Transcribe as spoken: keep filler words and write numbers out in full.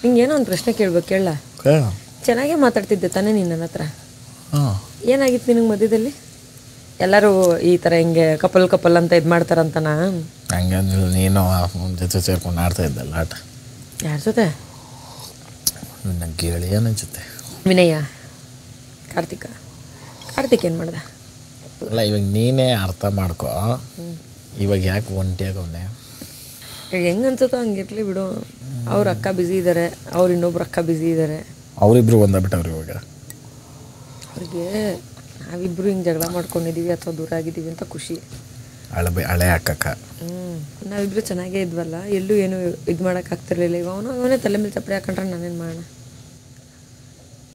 ಹಿಂಗೇನೋ ಒಂದು ಪ್ರಶ್ನೆ ಕೇಳ್ಬೇಕು ಕೇಳ ಕೇಳ ಚೆನ್ನಾಗೇ ಮಾತಾಡ್ತಿದ್ದೆ ತಾನೇ ನೀನು ನನ್ನ ಹತ್ರ ಹಾಂ ಏನಾಗಿತ್ತು ನಿನಗೆ ಮಧ್ಯದಲ್ಲಿ ಎಲ್ಲರೂ ಈ ಥರ ಹಿಂಗೆ ಕಪಲ್ ಕಪಲ್ ಅಂತ ಇದು ಮಾಡ್ತಾರಂತನಾ ಹಂಗಂದ್ರೆ ನೀನು ಜೊತೆ ಸೇರ್ಕೊಂಡು ಆಡ್ತಾ ಇದ್ದಲ್ಲ ಆಟ ಯಾರ ಜೊತೆ ನನ್ನ ಗೆಳೆಯನ ಜೊತೆ ವಿನಯ ಕಾರ್ತಿಕ ಕಾರ್ತಿಕ್ ಏನು ಮಾಡ್ದ ಅಲ್ಲ ಇವಾಗ ನೀನೇ ಅರ್ಥ ಮಾಡ್ಕೊ ಇವಾಗ ಯಾಕೆ ಒಂಟಿಯಾಗವನೆ ಹೆಂಗೆ ಅನ್ಸುತ್ತೋ ಹಂಗಿರ್ಲಿ ಬಿಡು ಅವ್ರ ಅಕ್ಕ ಬ್ಯುಸಿ ಇದ್ದಾರೆ ಅವ್ರು ಇನ್ನೊಬ್ರು ಅಕ್ಕ ಬ್ಯುಸಿ ಇದ್ದಾರೆ ಅವರಿಬ್ರು ಒಂದಾಗ್ಬಿಟ್ಟವ್ರು ಇವಾಗ ಅವ್ರಿಗೆ ನಾವಿಬ್ಬರು ಹಿಂಗೆ ಜಗಳ ಮಾಡ್ಕೊಂಡಿದ್ದೀವಿ ಅಥವಾ ದೂರ ಆಗಿದ್ದೀವಿ ಅಂತ ಖುಷಿ ಹಳೆ ಬೈ ಹಳೆ ಅಕ್ಕಕ್ಕ ಹ್ಞೂ ನಾವಿಬ್ಬರು ಚೆನ್ನಾಗೇ ಇದ್ವಲ್ಲ ಎಲ್ಲೂ ಏನು ಇದು ಮಾಡೋಕ್ಕಾಗ್ತಿರ್ಲಿಲ್ಲ ಈಗ ಅವನು ಅವನೇ ತಲೆ ಮೇಲೆ ಚಪ್ಪಡಿ ಹಾಕೊಂಡ್ರೆ ನಾನೇನು ಮಾಡೋಣ